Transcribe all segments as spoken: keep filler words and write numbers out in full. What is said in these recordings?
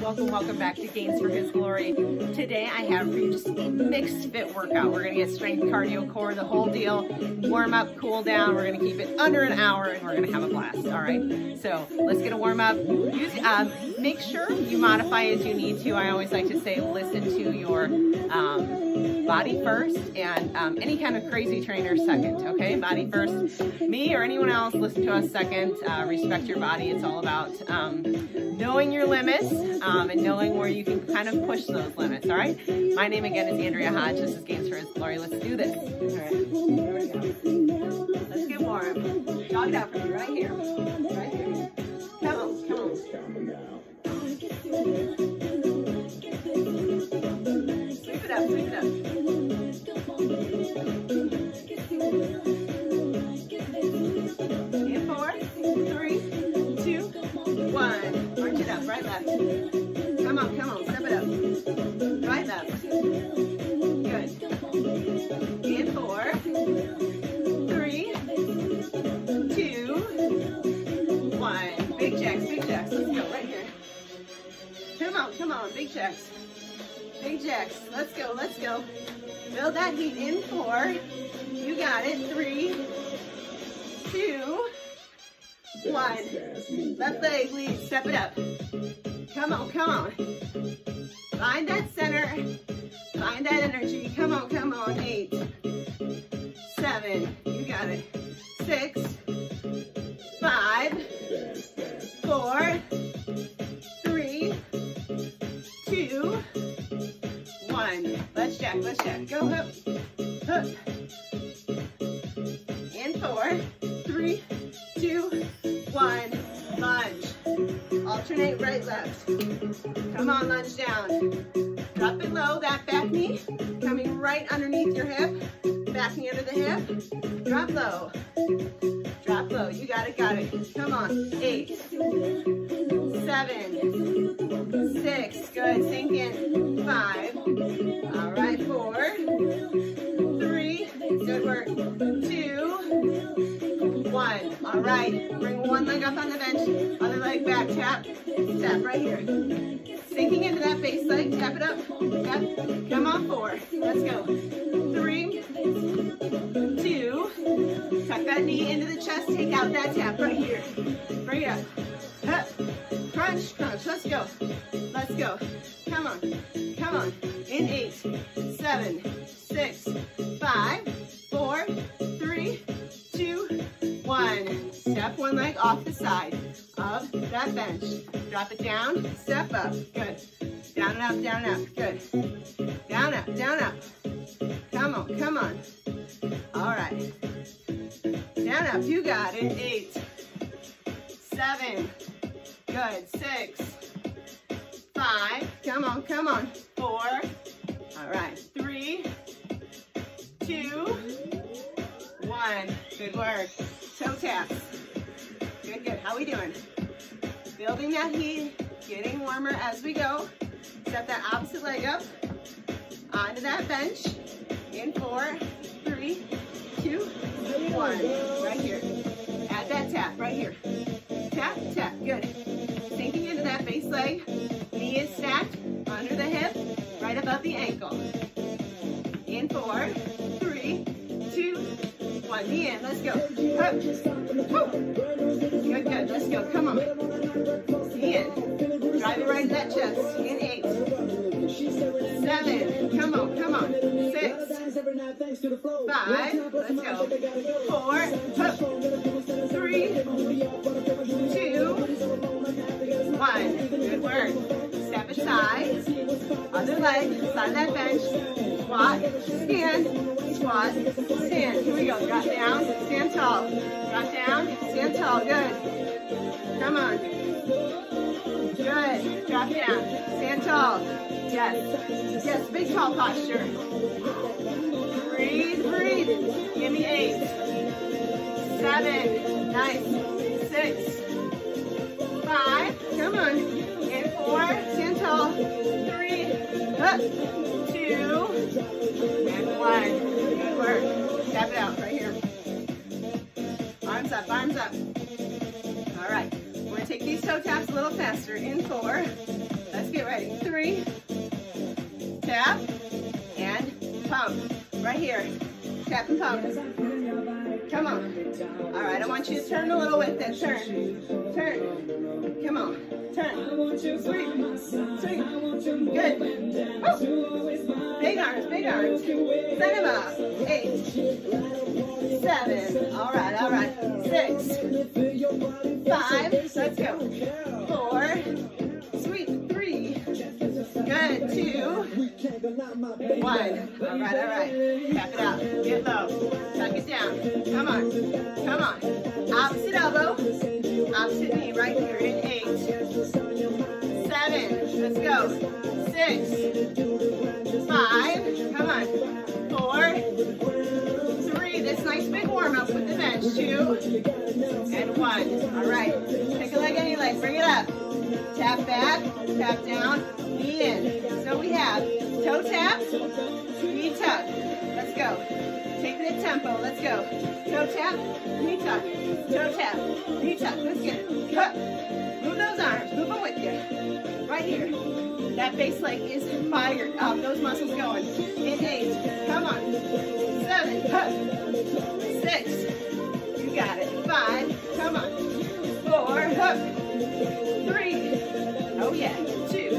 welcome, welcome back to Gains for His Glory. Today I have for you just a mixed fit workout. We're gonna get strength, cardio, core, the whole deal. Warm up, cool down. We're gonna keep it under an hour and we're gonna have a blast, all right? So let's get a warm up. Use, um, make sure you modify as you need to. I always like to say listen to your um, body first and um, any kind of crazy trainer second, okay? Body first. Me or anyone else, listen to us second. Uh, respect your body. It's all about um, knowing your limits um, and knowing where you can kind of push those limits, all right? My name again is Andrea Hodge. This is Gains for His Glory. Let's do this. All right, here we go. Let's get warm. Jog it out for me right here. Right here. Come on, come on. Sweep it up, sweep it up. In four, three, two, one. March it up, right, left. Come on, come on, step it up. Right, left. Good. In four, three, two, one. Big jacks, big jacks. Let's go, right here. Come on, come on, big jacks. Big jacks. Let's go, let's go. Build that heat in four. You got it. Three, two, one. Left leg lead. Step it up. Come on, come on. Find that center. Find that energy. Come on, come on. Eight, seven. You got it. Six, five, four, three, two, one. Let's jack, let's jack. Go up, up. In four, three, two, one. Lunge. Alternate right, left. Come on, lunge down. Drop it low, that back knee coming right underneath your hip. Back knee under the hip. Drop low. Drop low. You got it, got it. Come on. Eight, seven, six. Good. Sink in. Five. All right. Four, three. Good work. Two, one. All right. Bring one leg up on the bench. Other leg back. Tap. Tap right here. Sinking into that base leg. Tap it up. Tap. Come on. Four. Let's go. Three, two. Tuck that knee into the chest. Take out that tap right here. Bring it up. Up. Crunch, crunch. Let's go. Let's go. Come on. Come on. In eight, seven, six, five, four, three, two, one. Step one leg off the side of that bench. Drop it down. Step up. Good. Down and up, down and up. Good. Down, up, down, up. Come on, come on. All right. Down, up. You got it. Eight, seven. Good. Six, five. Come on, come on. Four. All right. Three, two, one. Good work. Toe taps. Good, good. How we doing? Building that heat, getting warmer as we go. Step that opposite leg up onto that bench. In four, three, two, one. Right here. Add that tap right here. Tap, tap. Good. Sinking into that base leg. Knee is stacked under the hip, right above the ankle. In four, three, two, one. Knee in. Let's go. Up. Woo. Good, good. Let's go. Come on. Knee in. Drive it right in that chest. In eight, seven. Come on, come on. Six, five. Let's go. Four. Up. Three, two, one. Good work. Step aside. Other leg. Side that bench. Squat. Stand. Squat. Stand. Here we go. Drop down. Stand tall. Drop down. Stand tall. Good. Come on. Good. Drop down. Stand tall. Yes. Yes. Big tall posture. Breathe. Breathe. Give me eight. Seven. Nice. Six. Five. Come on. In four. Stand tall. Three. Up. Two. And one. Good work. Step it out right here. Arms up. Arms up. All right. We're going to take these toe taps a little faster. In four. Let's get ready. Three, tap, and pump. Right here, tap and pump. Come on. All right, I want you to turn a little with it. Turn, turn. Come on, turn. Sweep, sweep. Good. Woo. Big arms, big arms. Send them up. Eight, seven. All right, all right. Six, five. Let's go. Four. Sweep. Three. Good. Two. One. All right, all right. Tap it out. Get low. Tuck it down. Come on. Come on. Opposite elbow. Opposite knee right here in eight. Seven. Let's go. Six. Five. Come on. Four. Three. This nice big warm up with the bench. Two. And one. All right. Pick a leg, any leg. Bring it up. Tap back. Tap down. Knee in. So we have toe tap, knee tuck. Let's go. Taking it tempo. Let's go. Toe tap, knee tuck. Toe tap, knee tuck. Let's get it. Cut. Move those arms. Move them with you. Right here. That base leg is fired up. Those muscles going. In eight. Come on. Seven. Cut. Six. You got it. Five. Come on. Four. Hook. Three. Oh yeah. Two.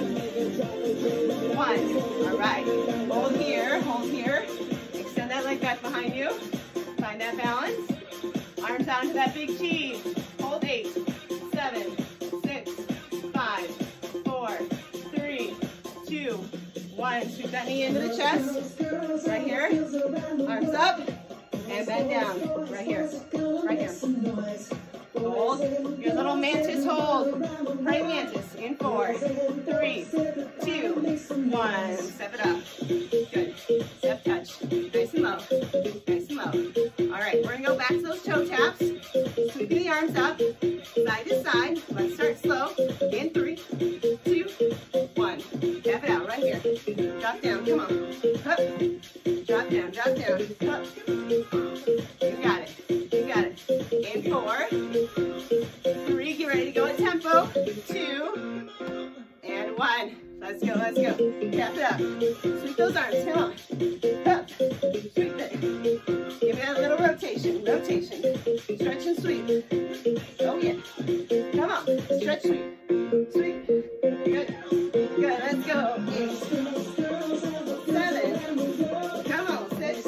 One. All right. Hold here. Hold here. Extend that leg back behind you. Find that balance. Arms out into that big T. Hold eight, seven, six, five, four, three, two, one. Scoop that knee into the chest. Right here. Arms up and bend down. Right here. Right here. Hold. Your little mantis hold. Praying mantis in four, three, two, one. Step it up. Good. Step touch. Nice and low. Nice and low. All right, we're gonna go back to those toe taps. Sweeping the arms up, side to side. Let's start slow. In three, two, one. Tap it out right here. Drop down. Come on. Up. Drop down. Drop down. Up. You got it. You got it. In four. Three, get ready to go at tempo. Two, and one. Let's go, let's go. Tap it up. Sweep those arms, come on. Up, sweep it. Give it a little rotation, rotation. Stretch and sweep. Oh yeah. Come on, stretch, sweep. Sweep. Good, good, let's go. Eight, seven, come on, six,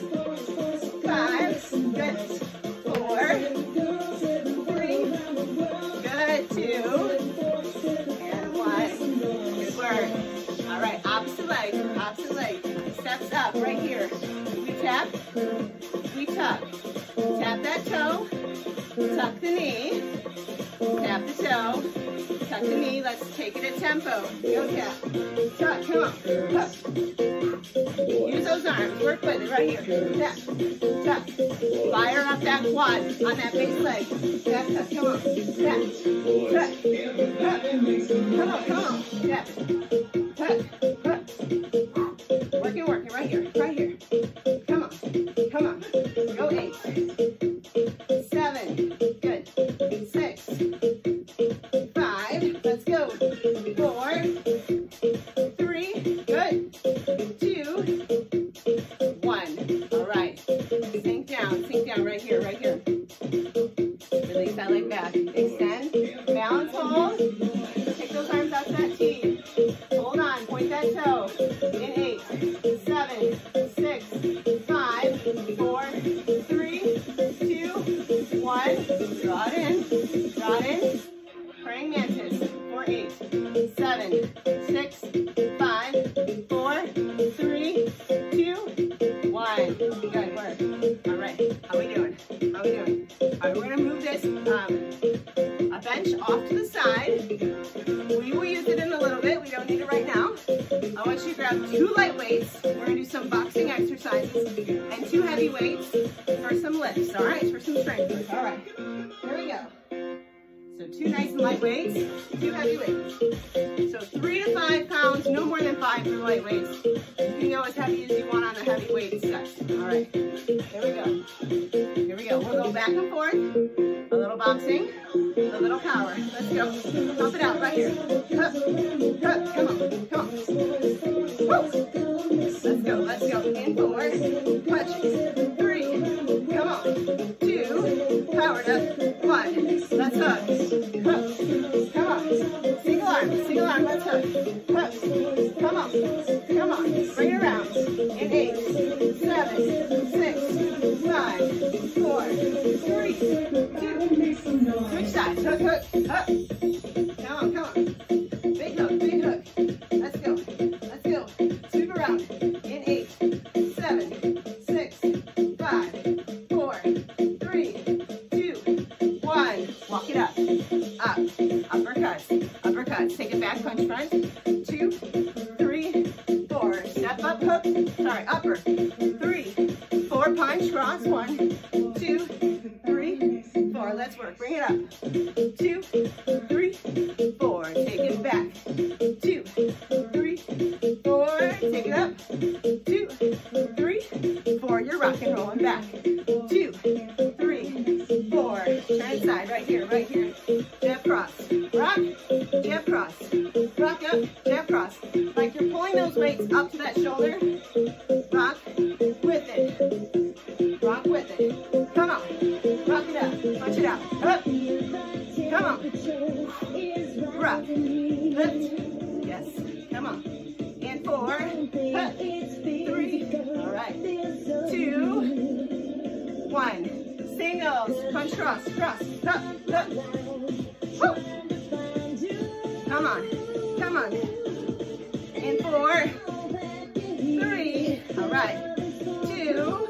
five, good. Four, two, and one. Good work. All right, opposite leg, opposite leg. Steps up right here. We tap, we tuck. Tap that toe, tuck the knee, tap the toe, tuck the knee. Let's take it at tempo. Go tap, tuck, come on, tuck. Use those arms, work with it right here. Tap, tuck. Fire up that quad on that base leg. Tap, tuck, come on, tap, tuck, tuck. Come on, come on, tap, tuck, tuck. Working, working, right here, right here. Come on, come on. Go eight, seven, good, six, five, let's go, four, three, good, two, one. All right, sink down, sink down right here, right here. Release that leg back, extend, balance, hold, take those arms out to that T, hold on, point that toe, in eight, seven, six, five, four, three, two, one, draw it in, draw it in, praying mantis, for eight, seven, six, five, four, three, two, one. Good work. All right, how we doing? How we doing? All right, we're gonna move this um, a bench off to the side. We will use it in a little bit. We don't need it right now. I want you to grab two light weights. We're gonna do some boxing exercises and two heavy weights for some lifts. All right, for some strength work. All right, here we go. So two nice and light weights, two heavy weights. So three to five pounds, no more than five for light weights. You can go as heavy as you want on the heavy weight set. All right, here we go. Here we go. We'll go back and forth A little boxing, a little power. Let's go. Pump it out right here. Hup, hup, come on, come on. Woo. Let's go, let's go. In four, punch, three, come on, two, powered up, one. Let's hook, hook, come on. Single arm, single arm, let's hook, hook, come on, come on. Bring it around. In eight, seven, six, five, four, three, two, switch sides, hook, hook, hook. Come on, come on. Big hook, big hook. Let's go, let's go. Sweep around. In eight, seven, six, five, four, three, two, one. Walk it up, up, uppercuts, uppercuts. Take it back, punch front. Two, three, four. Step up, hook. Sorry, upper. Three, four, punch, cross. One, two, three, four. Let's work. Bring it up. Two, three, four. Take it back. Two, three, four. Take it up. Two, three, four. You're rock and rolling back. Two, three, four. Turn side right here, right here. Jab cross. Rock, jab cross. Rock up, jab cross. Like you're pulling those weights up to that shoulder. Rock with it. Rock with it. Come on. Rock it up. Punch it out. Up. Come on. Rock. Lift. Yes. Come on. And four. Up. Three. All right. Two. One. Singles. Punch cross. Cross. Up. Up. Woo. Come on. Come on. And four. Three. All right. Two.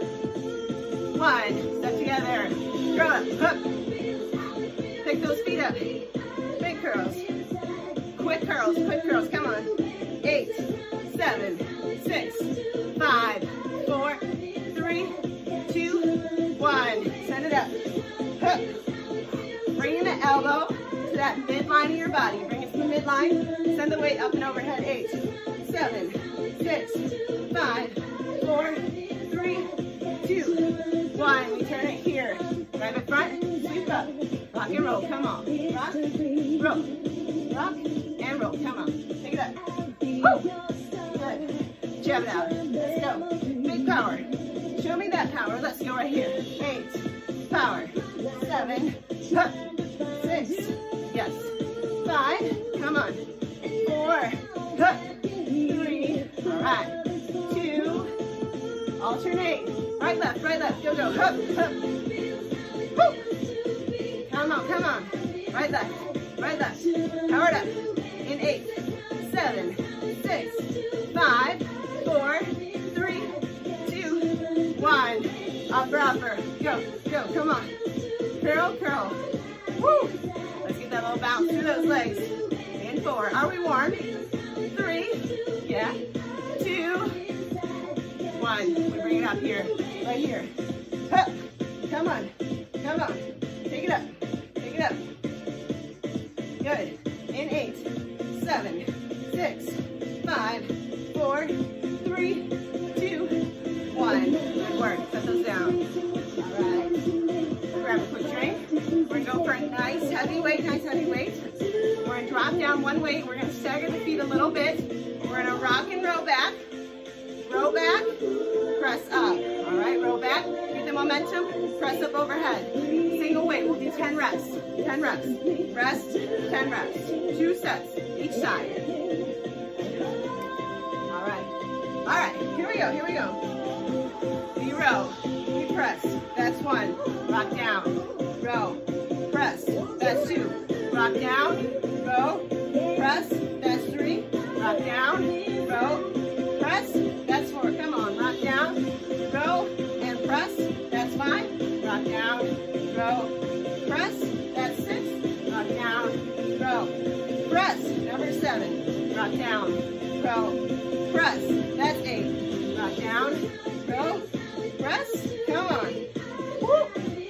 One. Step together. Curl up. Up. Pick those feet up. Big curls. Quick curls. Quick curls. Come on. Eight, seven, six, five, four, three, two, one. Send it up. Hook. Bringing the elbow to that midline of your body. Bring it to the midline. Send the weight up and overhead. Eight, seven, six, five, four, three, two, one. We turn it here. Right up front. Sweep up. Rock and roll. Come on. Rock, roll. Rock and roll. Come on. Take it up. Woo. Good. Jab it out. Let's go. Big power. Show me that power. Let's go right here. Eight. Power. Seven. Hup. Six. Yes. Five. Come on. Four. Hup. Three. All right. Two. Alternate. Right, left, right, left. Go, go. Hup, hup. Woo. Come on, come on. Right, left, right, left. Power it up. In eight, seven, six, five, four, three, two, one. Upper, upper. Go, go. Come on. Curl, curl. Woo. Let's get that little bounce through those legs. In four. Are we warm? Three. Yeah. Two. One. We bring it up here. Right here. Hup. Come on. Come on. Take it up. Take it up. Good. In eight, seven, six, five, four, three, two, one. Good work. Set those down. All right. Grab a quick drink. We're going to go for a nice heavy weight, nice heavy weight. We're going to drop down one weight. We're going to stagger the feet a little bit. We're going to rock and roll back. Roll back. Press up. All right, roll back. Get the momentum. Press up overhead. Single weight. We'll do ten reps. ten reps. Rest. ten reps. Two sets each side. All right. All right. Here we go. Here we go. You row. You press. That's one. Rock down. Row. Press. That's two. Rock down. Row. Press. That's three. Rock down. Row. Press. That's four. Come on. Rock down. Row. And press. That's five. Rock down. Row. Press. That's six. Rock down. Row. Press. Number seven. Rock down. Row. Press. That's eight. Rock down. Row. Press. Come on. Woo.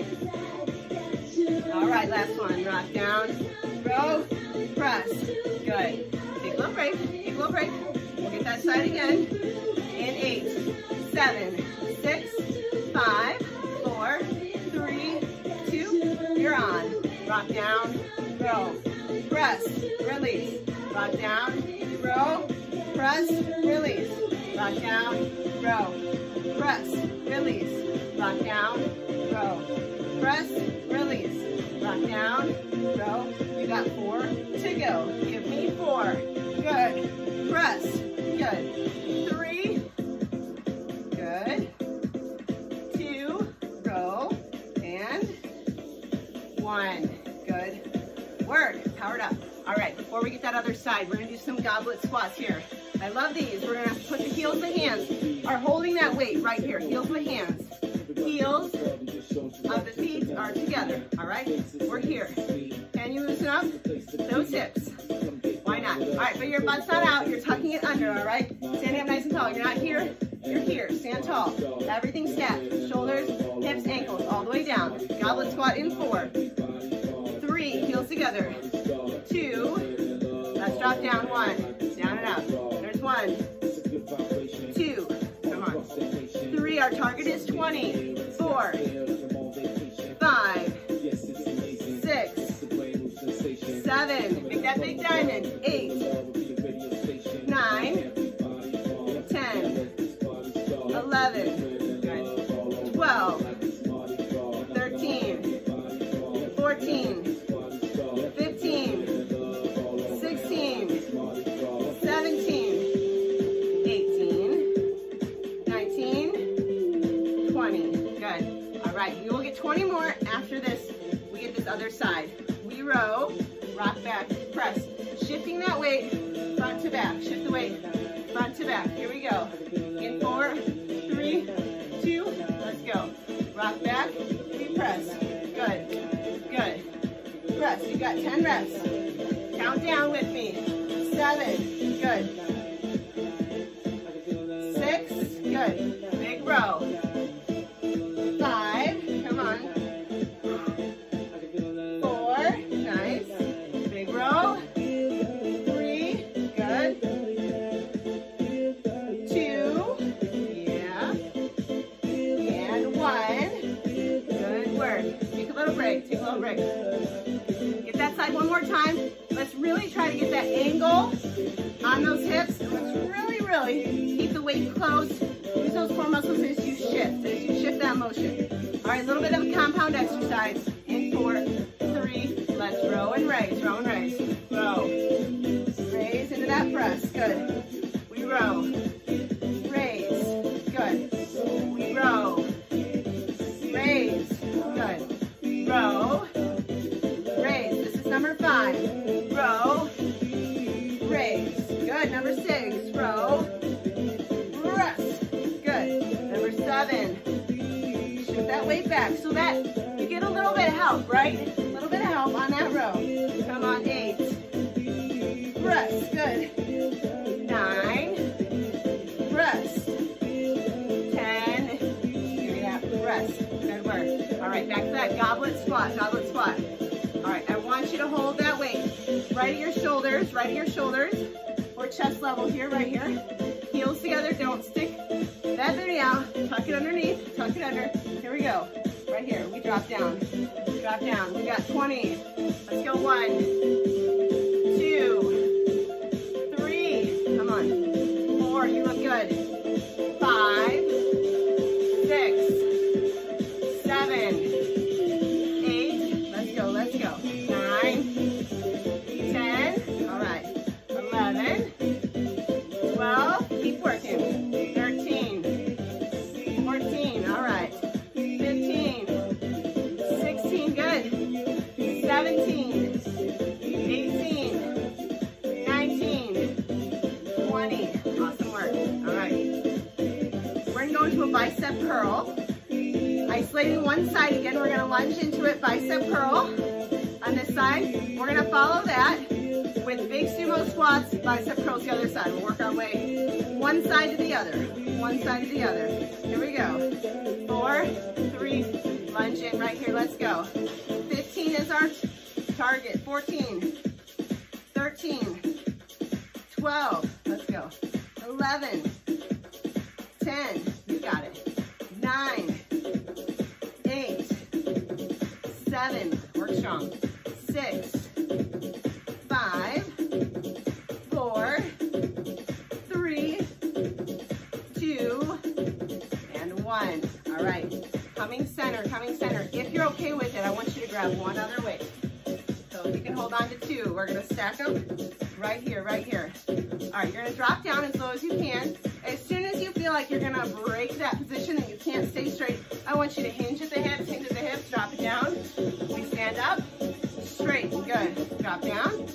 All right, last one. Rock down. Row. Press. Good. Take a little break. Take a little break. We'll get that side again. In eight, seven, six, five, four, three, two, you're on. press, release, rock down, row, press, release, rock down, row, press, release, rock down, row, press, release, rock down, row. You got four to go. Give me four. Good. Press. Good. Three. Good. Two. Row. And one. Good work. Powered up. All right, before we get that other side, we're gonna do some goblet squats here. I love these. We're gonna put the heels of the hands are holding that weight right here. Heels of the hands. Heels of the feet are together. All right, we're here. Can you loosen up those hips? Why not? All right, but your butt's not out. You're tucking it under, all right? Standing up nice and tall. You're not here. You're here. Stand tall. Everything stacked. Shoulders, hips, ankles, all the way down. Goblet squat in four. Three, heels together. Two, let's drop down. One, down and out. There's one. Two, come on. Three, our target is twenty. Four, five, six, seven, make that big diamond. Eight, nine, ten, eleven, twelve, thirteen, fourteen, fifteen, sixteen, seventeen, eighteen, nineteen, twenty. Good. All right, we will get twenty more after this. We get this other side. We row, rock back, press. Shifting that weight front to back. Shift the weight front to back. Here we go. In four, three, two, let's go. Rock back, we press. Good, good. Press, you got ten reps. Count down with me. Seven, good. Six, good. Big row. Five, come on. Four, nice. Big row. Three, good. Two, yeah. And one. Good work. Take a little break, take a little break. Get that side one more time. Let's really try to get that angle on those hips. And let's really, really keep the weight close. Use those core muscles as you shift, as you shift that motion. All right, a little bit of a compound exercise. In four, three, let's row and raise, row and raise. Row. Raise into that press. Good. We row. Raise. Good. We row. Raise. Good. Row. Raise. This is number five. Row. Raise. Good. Number six. Row. Rest. Good. Number seven. Shift that weight back so that you get a little bit of help, right? A little bit of help on that row. Come on. Eight. Rest. Good. Nine. Rest. Ten. Give me that rest. Good work. All right, back to that goblet squat, goblet squat. All right, I want you to hold that weight right at your shoulders, right at your shoulders, or chest level here, right here. Heels together, don't stick that booty out. Tuck it underneath, tuck it under. Here we go. Right here, we drop down, drop down. We got twenty. Let's go. One, two, three. Come on. Four, you look good. Five, six, seven, eight. Let's go, let's go. Nine, ten. All right. Eleven, twelve. Keep working. Thirteen, fourteen. All right. Fifteen, sixteen. Good. Seventeen, eighteen, nineteen, twenty. Awesome work. All right. We're going to go into a bicep curl. Isolating one side again. We're going to lunge into it. Bicep curl on this side. We're going to follow that with big sumo squats. Bicep curls the other side. We'll work our way one side to the other. One side to the other. Here we go. Four, three, lunge in right here. Let's go. fifteen is our target. fourteen, thirteen, twelve. Let's go. eleven, ten. You got it. nine, eight, seven. Work strong. six, center, coming center. If you're okay with it, I want you to grab one other weight. So you can hold on to two. We're gonna stack them right here, right here. All right, you're gonna drop down as low as you can. As soon as you feel like you're gonna break that position and you can't stay straight, I want you to hinge at the hips, hinge at the hips, drop it down. We stand up, straight, good. Drop down,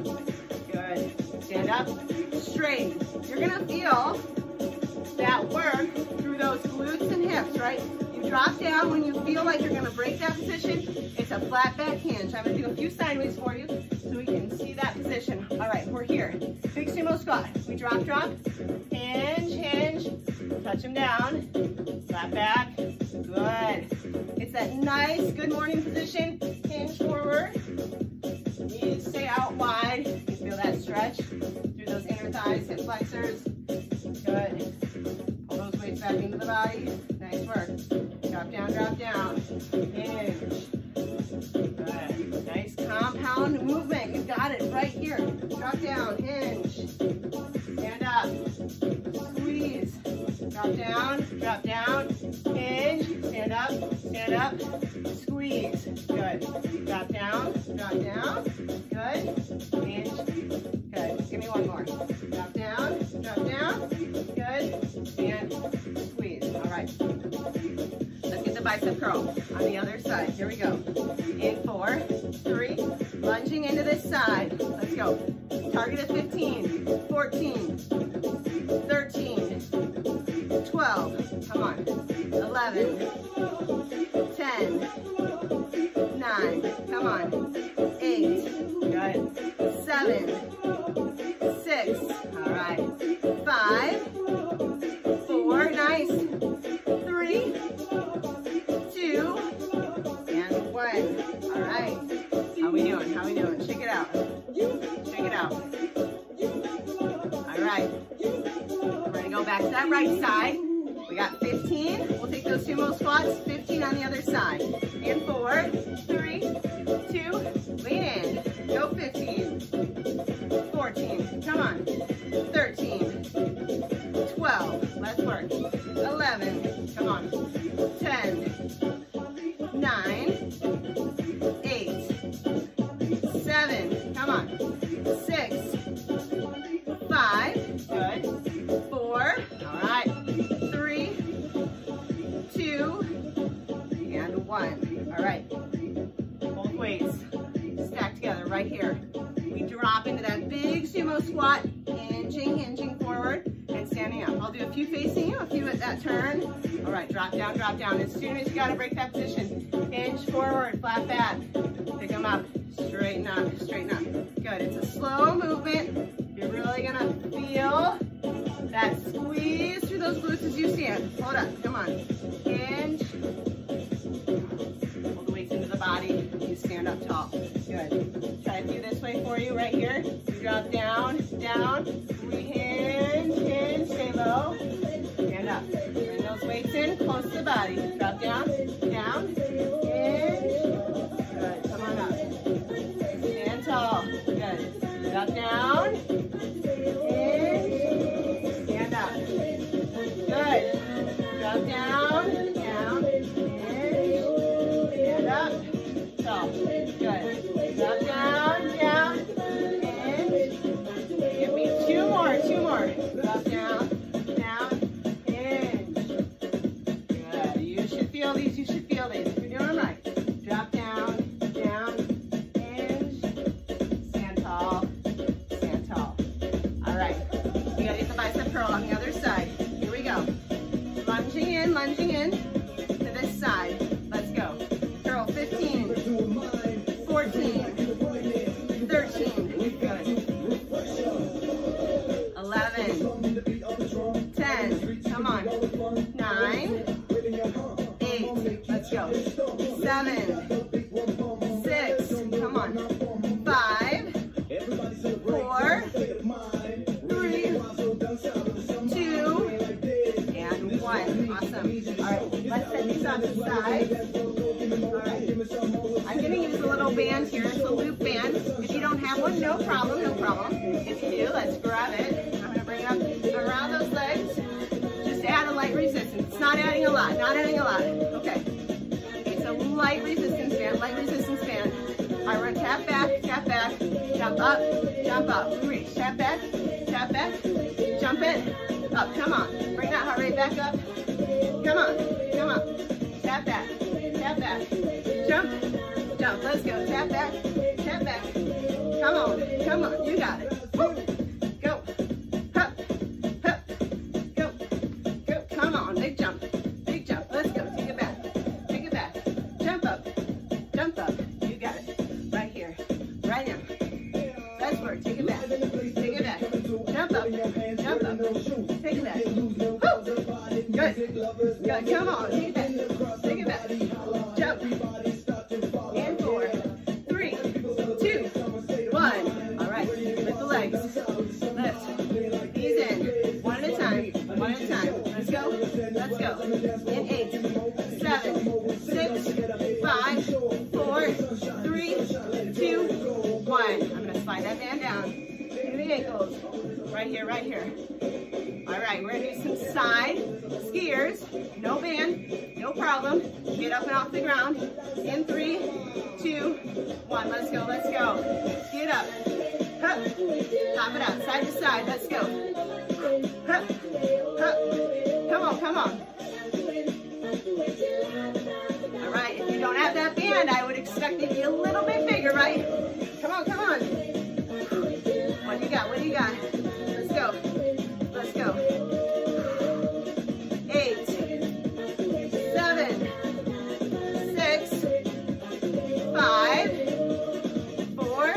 good. Stand up, straight. You're gonna feel that work through those glutes and hips, right? You drop down when you feel like you're gonna break that position. It's a flat back hinge. I'm gonna do a few sideways for you so we can see that position. All right, we're here. Big sumo squat. We drop, drop, hinge, hinge, touch them down, flat back, good. It's that nice good morning position, hinge forward. Knees stay out wide. You feel that stretch through those inner thighs, hip flexors, good. Pull those weights back into the body, nice work. Drop down, drop down, hinge. Good. Nice compound movement. You got it right here. Drop down, hinge. Stand up. Squeeze. Drop down, drop down. Hinge. Stand up, stand up. Squeeze. Good. Drop down, drop down. Good. Hinge. Good. Give me one more. Drop down, drop down. Good. And squeeze. All right. Let's get the bicep curl on the other side. Here we go. In four, three, lunging into this side. Let's go. Target at fifteen, fourteen, thirteen, twelve, come on, eleven, ten, nine, come on, eight, good, seven, six, all right, five, four, nice, three, two, and one. All right. How we doing? How we doing? Shake it out. Shake it out. All right. We're going to go back to that right side. We got fifteen. We'll take those sumo squats. fifteen on the other side. In four, three, two, lean in. Go fifteen. fourteen. Come on. thirteen. twelve. Let's work. eleven. Come on. ten. nine. eight. seven. Come on. six. five. Good. four. All right. three. two. And one. All right. Both weights stacked together right here. We drop into that big sumo squat, hinging, hinging forward, and standing up. I'll do a few facing you, a few at that turn. All right, drop down, drop down. As soon as you gotta break that position, hinge forward, flat back. Pick them up, straighten up, straighten up. Good, it's a slow movement. You're really gonna feel that squeeze through those glutes as you stand. Hold up, come on. Hinge. Pull the weights into the body. You stand up tall. Good. Try to do this way for you right here. You drop down, down. We hinge, hinge, stay low. Stand up. Bring those weights in, close to the body. Drop down, down, hinge. Good. Come on up. Stand tall. Good. Drop down. Hinge. Stand up. Good. Drop down, down, hinge. Stand up. Tall. Good. Drop down, down, hinge. Give me two more, two more. Drop down, down, hinge. Good. You should feel these, you should feel these. You're doing them right. Drop down, down, hinge. Stand tall, stand tall. All right. You gotta get the bicep curl on the other side. Here we go. Lunging in, lunging in to this side. Let's go. Curl fifteen, fourteen, thirteen, good. eleven, ten, come on. nine, eight, let's go. seven, six, come on. five, four, three, two, and one. Awesome. All right, let's set these on the side. All right. I'm gonna use a little band here. It's a loop band. If you don't have one, no problem, no problem. If you do, let's grab it. I'm gonna bring it up around those legs. Just add a light resistance. It's not adding a lot, not adding a lot. Okay. light resistance band, light resistance band. All right, we're gonna tap back, tap back, jump up, jump up. Reach, tap back, tap back, jump in, up. Come on, bring that heart rate back up. Come on, come on. Tap back, tap back, jump, jump. Let's go. Tap back, tap back. Come on, come on. You got it. Woo. Go, hup, hup, go, go. Come on, big jump, big jump. Let's go. Take it back, take it back. Jump up, jump up. You got it. Right here, right now. Let's work. Take it back, take it back. Jump up, jump up. Take it back. Woo. Good, good. Come on, take it back, take it back. Jump. And four, three, two, one. All right, lift the legs. Lift. Knees in. One at a time. One at a time. Let's go. Let's go. In eight, seven, six, five, four, three, two, one. I'm gonna slide that band down to the ankles. Right here, right here. All right, we're gonna do some side skiers. No band, no problem. Get up and off the ground. In three, two, one. Let's go, let's go. Get up. Hup. Hop it out, side to side. Let's go. Hup. Hup. Come on, come on. All right, if you don't have that band, I would expect it to be a little bit bigger, right? Come on, come on. What do you got? What do you got? Let's go. Let's go. Eight, seven, six, five, four,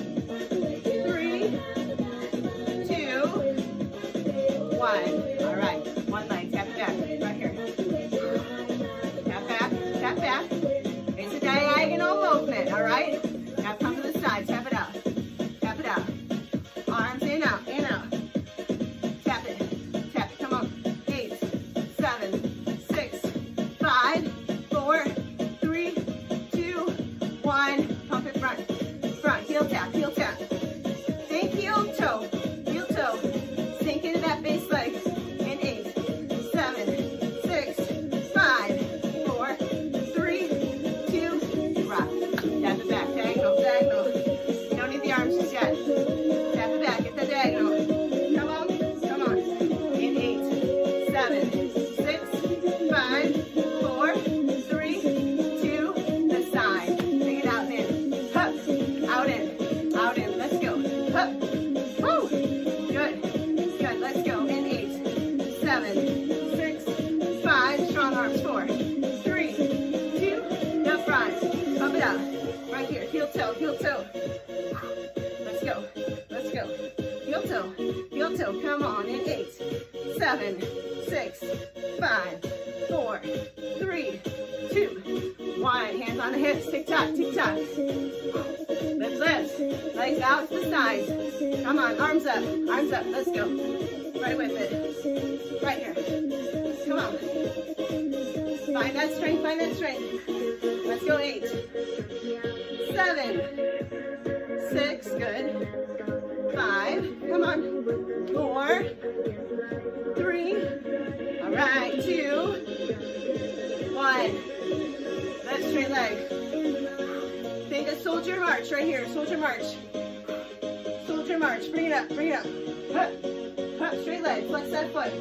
three, two, one. All right, one leg, tap it back, right here. Tap back, tap back. It's a diagonal movement, all right? Now come to the side, tap it out, tap it out. Arms in, out, in, out. Tap it, tap it, come on. Eight, seven, six, five, four, three, two, one. Pump it front, front, heel tap, heel tap. Think heel toe, heel toe. Sink into that base leg. In eight, seven, six, five, four, three, two, rock. Tap it back, diagonal, diagonal. You don't need the arms just yet. Tap it back, get the diagonal. Come on, come on. In eight, seven, six, five, four, three, two, the side. Bring it out and in. Hup, out in, out in. Let's go. Hup. Woo. Good, good. Let's go. In eight, seven, six, five. Strong arms. Four, three, two, the front. Pump it out. Right here. Heel toe, heel toe. Let's go. Let's go. Heel toe, heel toe. Come on. In eight, seven, six, five, four, three, two, one. Hands on the hips. Tick tock, tick tock. Lift, lift. Legs out to the sides. Come on. Arms up, arms up. Let's go. Right with it. Right here. Come on. Find that strength, find that strength. Let's go. Eight, seven, six, good. Five, come on. Four, three, all right, two, one. Left straight leg. Think a soldier march right here, soldier march. Soldier march, bring it up, bring it up. Hup, hup, straight leg, flex that foot.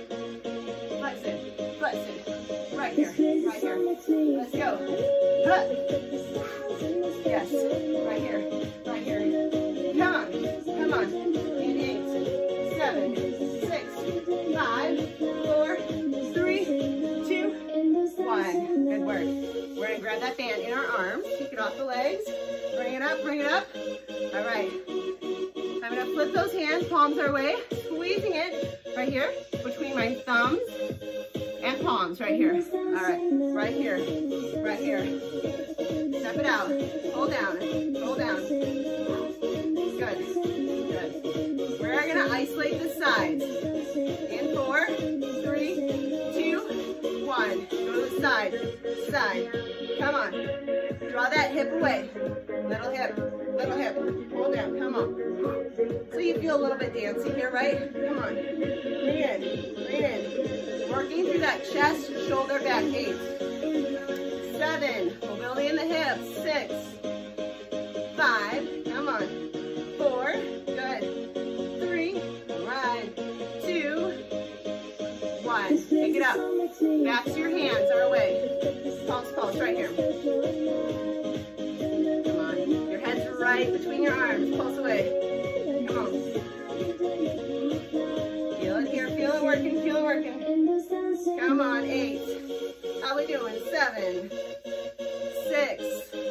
Flex it, flex it. Right here, right here. Let's go. Hup. Yes, right here, right here. Come on, come on. In eight, seven, six, five, four, three, two, one. Good work. We're gonna grab that band in our arms, kick it off the legs, bring it up, bring it up. All right. I'm gonna flip those hands, palms our way, squeezing it right here between my thumbs and palms right here. All right, right here, right here. Step it out, hold down, hold down. Good, good. We're gonna isolate the sides. In four, three, two, one. Go to the side, side. Come on. Draw that hip away. Little hip, little hip. Hold down, come on. So you feel a little bit dancey here, right? Come on. Bring it in, bring it in. Working through that chest, shoulder, back. Eight, seven. We'll build belly and the hips. Six, five, come on, four, good, three, right, two, one. Pick it up. Back to your hands or away. Pulse, pulse, right here. Come on. Your head's right between your arms. Pulse away. Come on. Feel it here. Feel it working. Feel it working. Come on. Eight. How we doing? Seven. Six.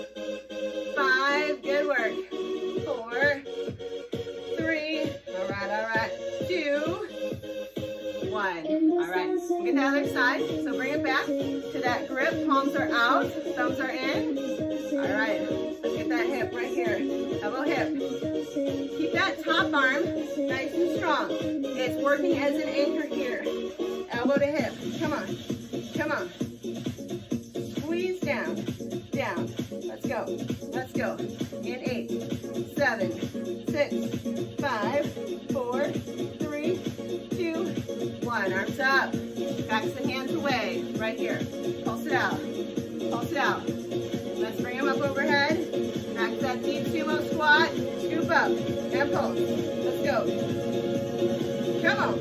Five. Good work. Four. Three. All right. All right. Two. One. All right. Get the other side. So bring it back to that grip. Palms are out. Thumbs are in. All right. Let's get that hip right here. Elbow hip. Keep that top arm nice and strong. It's working as an anchor here. Elbow to hip. Come on. Come on. Squeeze down. Down. Let's go. Let's go. In eight, seven, six, five, four, three, two, one. Arms up. Back the hands away. Right here. Pulse it out. Pulse it out. Let's bring them up overhead. Back to that deep sumo squat. Scoop up. And pulse. Let's go. Come on.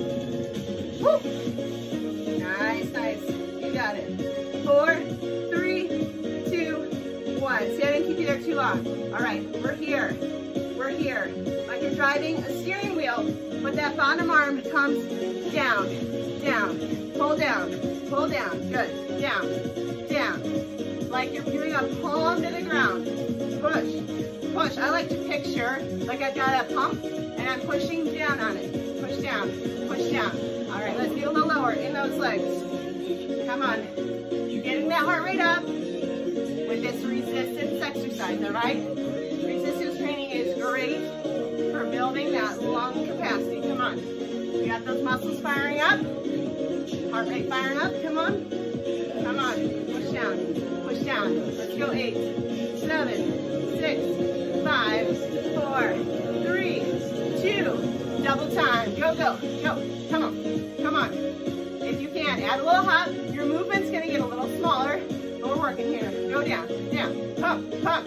Woo. Nice, nice. You got it. Four, three, two, one. See, I didn't keep you there too long. All right, we're here. We're here. Like you're driving a steering wheel, but that bottom arm comes down, down. Pull down, pull down. Good. Down, down. Like you're doing a palm to the ground. Push, push. I like to picture like I've got a pump and I'm pushing down on it. Push down, push down. All right, let's get a little lower in those legs. Come on. You're getting that heart rate up with this resistance exercise, all right? Resistance training is great for building that lung capacity. Come on. You got those muscles firing up. Heart rate firing up. Come on. Come on. Push down. Push down. Let's go. Eight, seven, six, five, four, three, two. Double time. Go, go, go. Come on. Come on. If you can, add a little hop. Your movement's going to get a little smaller, but we're working here. Go down, down, pump, pump.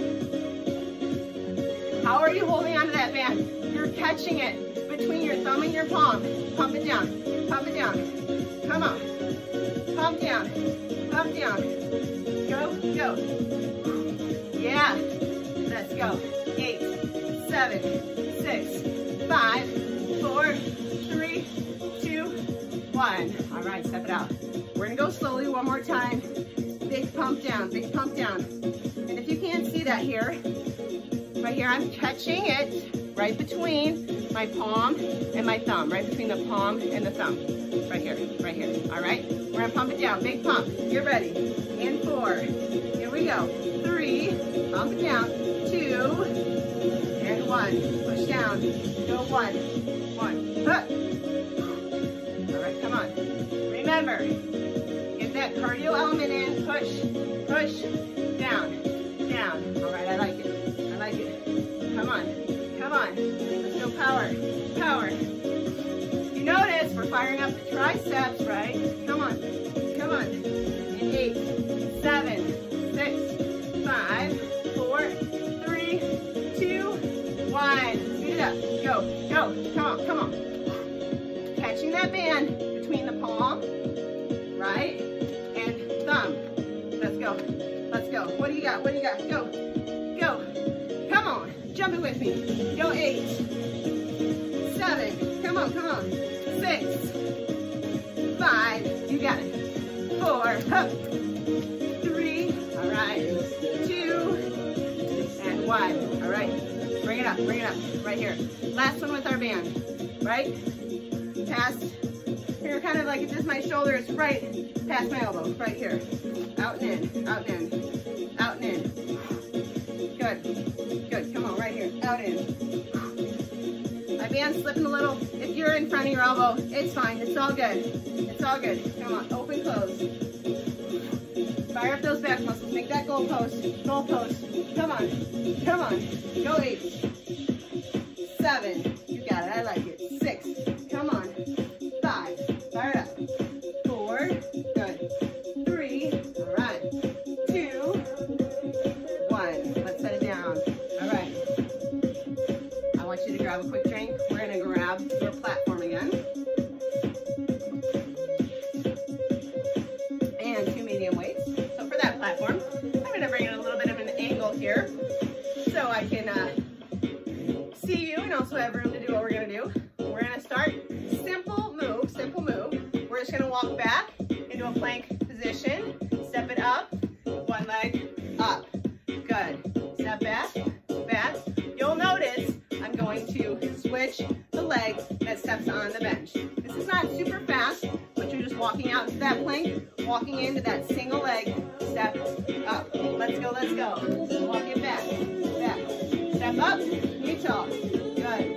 How are you holding onto that band? You're catching it between your thumb and your palm. Pump it down, pump it down. Come on. Pump down, pump down. Go, go. Yeah. Let's go. Eight, seven, six, five, four, three, two, one. All right, step it out. We're gonna go slowly one more time. Big pump down, big pump down. And if you can't see that here, right here, I'm catching it right between my palm and my thumb, right between the palm and the thumb. Right here, right here, all right? We're gonna pump it down, big pump. Get ready. In four, here we go. Three, pump it down. Two, and one. Push down, go one, one. Huh. All right, come on. Remember, get that cardio element in. Push, push, down, down. All right, I like it. I like it. Come on, come on. Let's go power, power. You notice we're firing up the triceps, right? Come on, come on. In eight, seven, six, five, four, three, two, one. Speed it up. Go, go. Come on, come on. Catching that band between the palm, right, and thumb. Let's go. Let's go. What do you got? What do you got? Go. Go. Come on. Jump it with me. Go eight. Seven. Come on, come on. Six. Five. You got it. Four. Up. Three. All right. Two. And one. All right. Bring it up. Bring it up. Right here. Last one with our band. Right? Past. Here, kind of like it's just my shoulder. It's right past my elbow. Right here. Out and in. Out and in. Out and in. Good. Good. Come on. Right here. Out and in. My band's slipping a little. If you're in front of your elbow, it's fine. It's all good. It's all good. Come on. Open, close. Fire up those back muscles. Make that goal post. Goal post. Come on. Come on. Go eight. Seven. You got it. I like it. Six. Come on. Five. Fire it up. Four. Good. Three. All right. Two. want you to grab a quick drink. We're gonna grab your platform again. And two medium weights. So for that platform, I'm gonna bring in a little bit of an angle here so I can uh, see you and also have room to do what we're gonna do. We're gonna start simple move, simple move. We're just gonna walk back into a plank position, step it up, one leg up. Good. Step back, back. You'll notice I'm going to switch the leg that steps on the bench. This is not super fast, but you're just walking out into that plank, walking into that single leg, step up. Let's go, let's go. Walk it back, back. Step up, neutral. Good.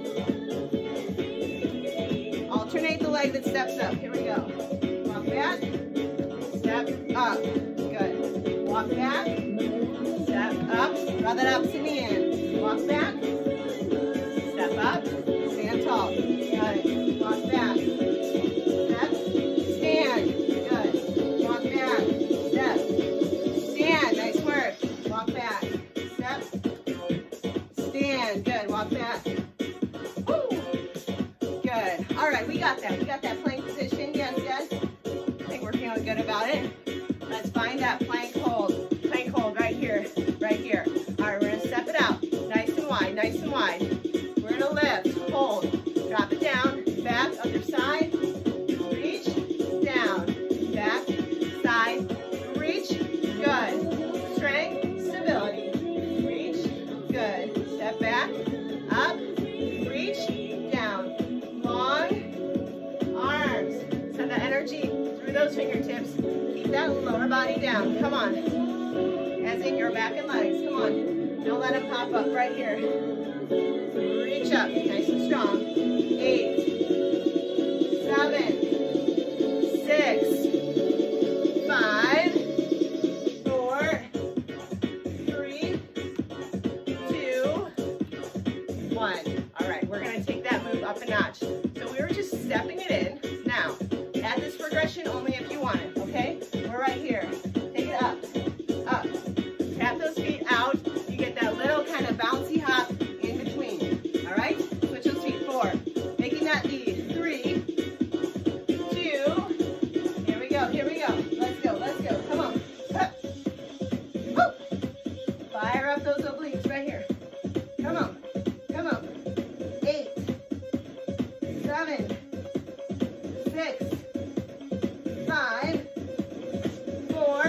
Alternate the leg that steps up. Here we go. Walk back, step up. Good. Walk back, step up. Draw that opposite knee in. Walk back, step up, stand tall. Good. Walk back, step, stand. Good. Walk back, step, stand. Nice work. Walk back, step, stand. Good. Walk back. Woo. Good. All right, we got that. We got that plank position. Yes, yes. I think we're feeling good about it. Let's find that plank hold. Plank hold right here, right here. All right, we're gonna step it out. Nice and wide, nice and wide. We're gonna lift, hold, drop it down, back, other side, reach, down, back, side, reach, good. Strength, stability, reach, good. Step back, up, reach, down. Long arms. Send the energy through those fingertips. Keep that lower body down. Come on. As in your back and legs. Come on. Don't let them pop up right here. Reach up. Nice and strong. Eight. Seven. Six. Five. Four. Three. Two. One. All right. We're going to take that move up a notch. So we were just stepping it in. Now, add this progression only if you want it. Okay? We're right here. Take it up. Up. Tap those feet out. You get that little kind of bouncy hop in between. All right? Switch those feet. Four. Making that lead. Three. Two. Here we go. Here we go. Let's go. Let's go. Come on. Up. Woo. Fire up those obliques right here. Come on. Come on. Eight. Seven. Six. Five. Four.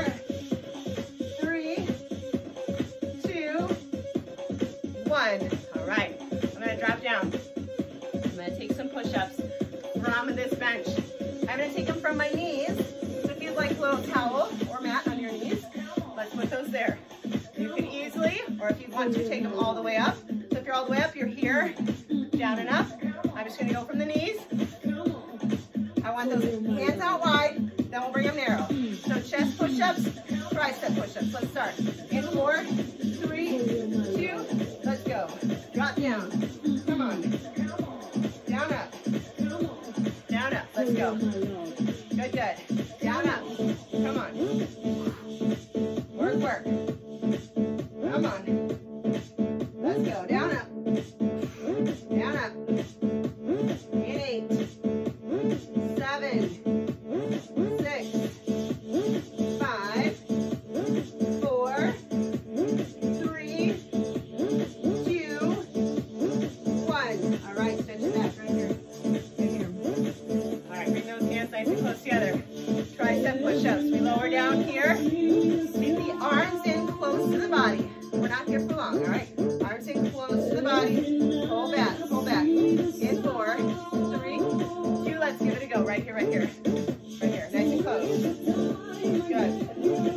One. All right, I'm gonna drop down. I'm gonna take some push-ups from this bench. I'm gonna take them from my knees. So if you'd like a little towel or mat on your knees, let's put those there. You can easily, or if you want to, take them all the way up. So if you're all the way up, you're here, down and up. I'm just gonna go from the knees. I want those hands out wide, then we'll bring them narrow. So chest push-ups, tricep push-ups. Let's start. In four, three, two, let's go. Drop down. Come on. Down, up. Down, up. Let's go. Good, good. Down, up. Come on. Work, work. Come on. Let's go. Down, up. Down, up. In eight. Seven. Six. Five. Four. Three. Two. One. All right, stretch it back right here. Right here. All right, bring those hands nice and close together. Tricep push-ups. We lower down here. Take the arms in close to the body. We're not here for long, all right? Arms in close to the body. Pull back, pull back. In four, three, two. Let's give it a go. Right here, right here. Right here, nice and close. Good.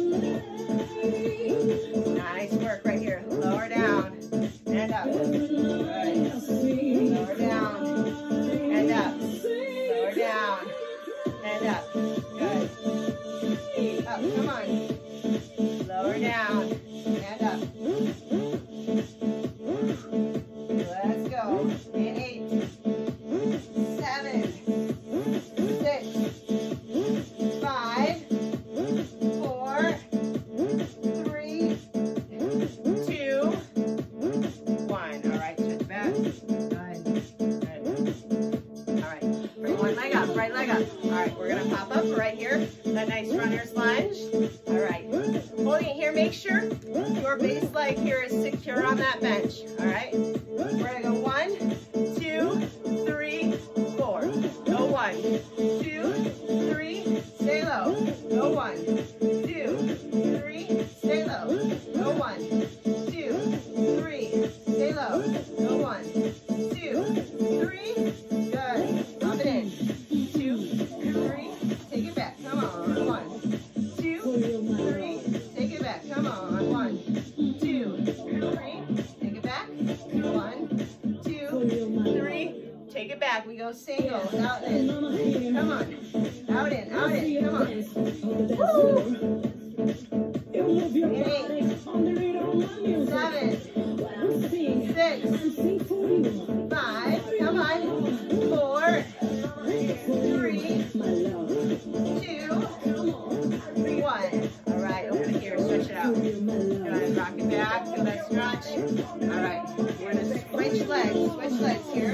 Nice work right here. Lower down and up. Good. Lower down and up. Lower down and up. Good. Up, come on. Lower down and up. Let's go. In eight, seven, six, five, four, three, two, one. All right, stretch back. Good. runner's lunge. All right, holding it here, make sure your base leg here is secure on that bench. All right, we're gonna go one, two, three, four. Go one, two, three, stay low. Go one, two, three, stay low. Go one, two, three, stay low. Go one, two, three, good. Drop it in. Two, three, take it back. Come on. One, two, three, take it back. Come on. One, two, three, take it back. One, two, three, take it back. We go singles, out in. Come on. Out in, out in. Come on. Woo! Eight, seven, six, five, come on, four, three, two, one. All right, over here, stretch it out. Good, rock it back, feel that stretch. All right, we're gonna switch legs, switch legs here.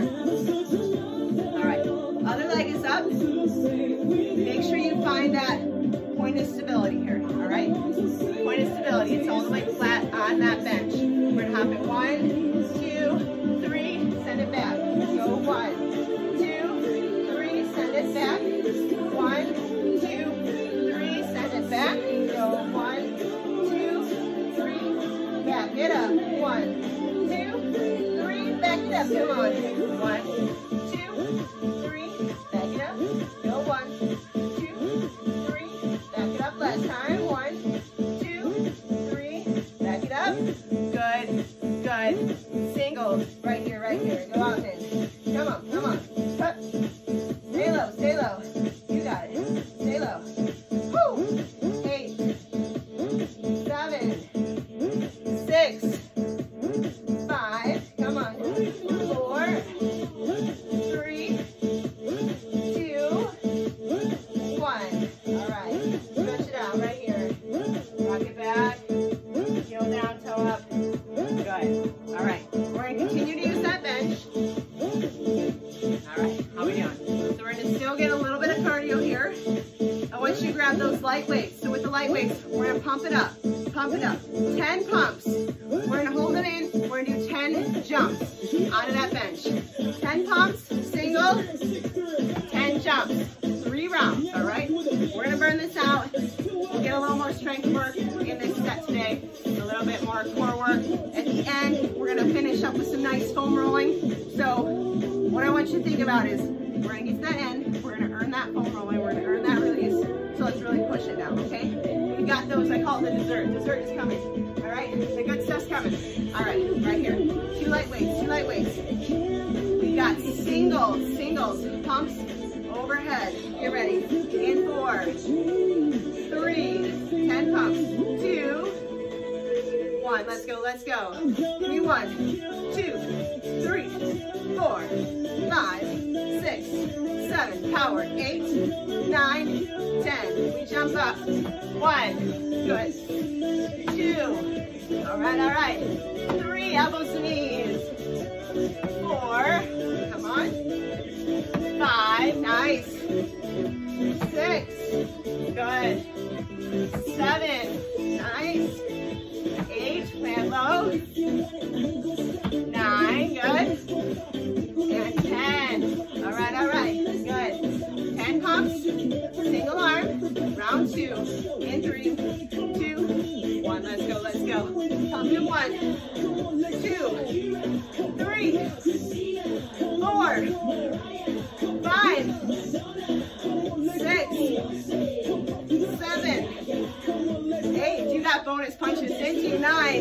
All right, other leg is up. Make sure you find that point of stability here, all right? Point of stability, it's all the way flat on that bench. We're gonna hop it one, two, three, send it back. Go one, two, three, send it back. One, two, three, send it back. Go one, two, three, back it up. One, two, three, back it up. Come on. One, two, three, back it up. Go one, two, three, back it up. Last time. One, two, three, back it up. Good, good. Singles, right here, right here. Go out in. Come on, come on. Hup. Stay low, stay low. You got it. Stay low. Woo! Eight, seven, six, five, come on. Four, three, two, one. All right. Stretch it out right here. Rock it back. Heel down, toe up. Good. All right. We're going to continue to use that bench. All right. How are we doing? So we're going to still get a little bit of cardio here. I want you to grab those light weights. So with the light weights, we're going to pump it up. Pump it up. ten pumps. We're going to hold it in. We're going to do ten jumps out of that bench. ten pumps, single, ten jumps. Three rounds, all right? We're going to burn this out. We'll get a little more strength work in this set today. A little bit more core work. At the end, we're going to finish up with some nice foam rolling. So what I want you to think about is we're going to get to that end. We're going to earn that foam rolling. We're going to earn that release. So let's really push it now, okay? We got those. I call it the dessert. Dessert is coming, all right? The good stuff's coming. All right, right here. Two light weights, two light weights. We got singles, singles, pumps overhead. Get ready. In four, three, ten pumps, two, one. Let's go, let's go. Give me one, two, three, four, five, six, seven. Power. Eight, nine, ten. We jump up. One. Good. Two. All right, all right. Three. Elbows to knees. Four. Come on. Five. Nice. Six. Good. Seven. Nice. Eight. Plant low. Nine. Good. And ten. All right, all right. Good. ten pumps. Single arm. Round two. In three, two, one. Let's go, let's go. Pump in one, two, three, four, five, six, seven, eight. You got bonus punches into nine,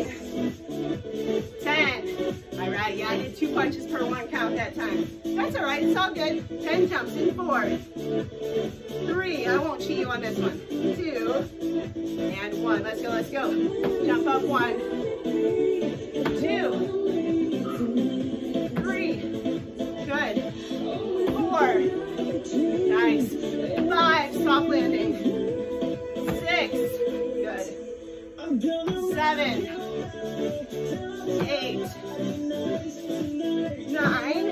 ten. All right, yeah, I did two punches per one count that time. That's all right, it's all good. ten jumps in four, three. I won't cheat you on this one. Two, and one. Let's go, let's go. Jump up one, two, three. Good. Four. Nice. Five. Soft landing. Six. Good. Seven. Eight. Nine.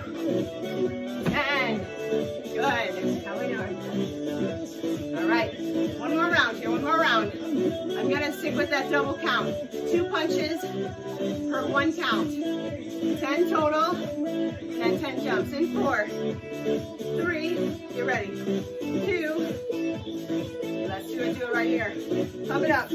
Ten. Good. How we doing? All right. that double count. Two punches per one count. ten total, and then ten jumps. In four, three, get ready. Two, let's do it, do it right here. Pump it up.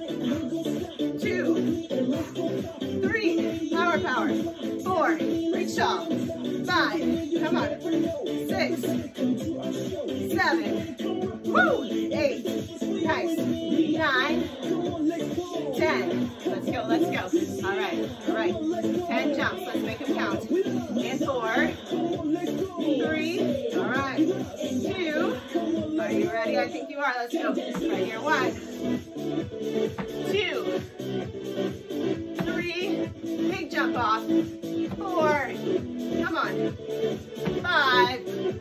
Two, three, power, power. Four, reach tall. Five, come on. Six, seven, woo, eight, nice. Nine, ten. Let's go, let's go. All right, all right. ten jumps, let's make them count. And four, three, all right. Two, are you ready? I think you are. Let's go. Right here. One, two, three, big jump off. Four, come on. Five,